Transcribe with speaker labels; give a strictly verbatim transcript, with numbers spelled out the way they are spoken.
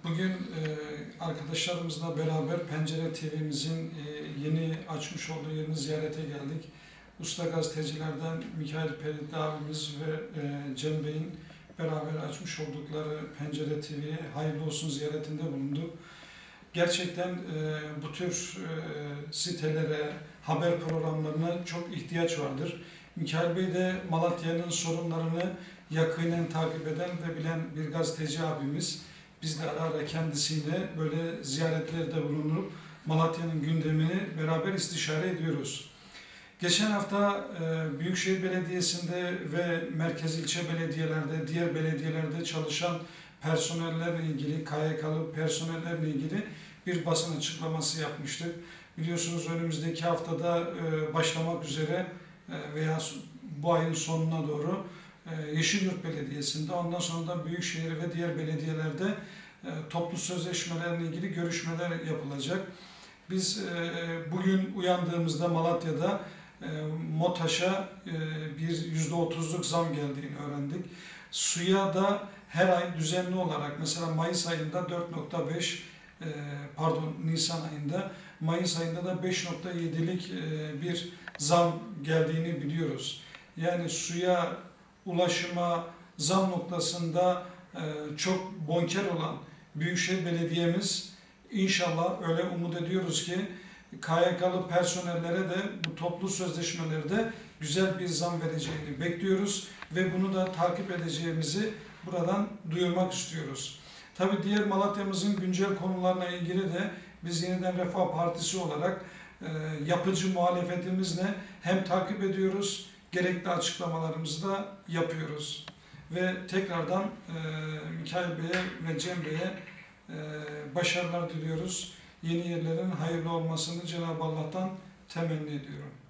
Speaker 1: Bugün e, arkadaşlarımızla beraber Pencere T V'mizin e, yeni açmış olduğu yerini ziyarete geldik. Usta gazetecilerden Mikail Perit abimiz ve e, Cem Bey'in beraber açmış oldukları Pencere T V'ye hayırlı olsun ziyaretinde bulunduk. Gerçekten e, bu tür e, sitelere, haber programlarına çok ihtiyaç vardır. Mikail Bey de Malatya'nın sorunlarını yakinen takip eden ve bilen bir gazeteci abimiz. Biz de ara ara kendisiyle böyle ziyaretlerde bulunup Malatya'nın gündemini beraber istişare ediyoruz. Geçen hafta e, Büyükşehir Belediyesi'nde ve merkez ilçe belediyelerde, diğer belediyelerde çalışan personellerle ilgili, K Y K'lı personellerle ilgili bir basın açıklaması yapmıştık. Biliyorsunuz önümüzdeki haftada e, başlamak üzere e, veya bu ayın sonuna doğru Yeşilyurt Belediyesi'nde, ondan sonra da Büyükşehir ve diğer belediyelerde e, toplu sözleşmelerle ilgili görüşmeler yapılacak. Biz e, bugün uyandığımızda Malatya'da e, MOTAŞ'a e, bir yüzde otuzluk zam geldiğini öğrendik. Suya da her ay düzenli olarak, mesela Mayıs ayında dört nokta beş, e, pardon Nisan ayında, Mayıs ayında da beş nokta yedilik e, bir zam geldiğini biliyoruz. Yani suya, ulaşıma, zam noktasında e, çok bonker olan Büyükşehir Belediye'miz, inşallah öyle umut ediyoruz ki K Y K'lı personellere de bu toplu sözleşmelerde güzel bir zam vereceğini bekliyoruz ve bunu da takip edeceğimizi buradan duyurmak istiyoruz. Tabii diğer Malatya'mızın güncel konularına ilgili de biz Yeniden Refah Partisi olarak e, yapıcı muhalefetimizle hem takip ediyoruz, gerekli açıklamalarımızı da yapıyoruz. Ve tekrardan e, Mikail Bey'e ve Cem Bey'e e, başarılar diliyoruz. Yeni yerlerin hayırlı olmasını Cenab-ı Allah'tan temenni ediyorum.